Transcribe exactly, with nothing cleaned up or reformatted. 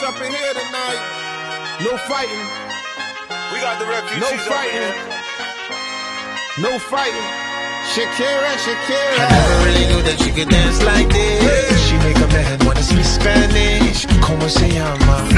refugees up in here tonight. No fighting. We got the refugees. No fighting. No fighting. Shakira, Shakira. I never really knew that you could dance like this. She make a man wanna speak Spanish. Como se llama?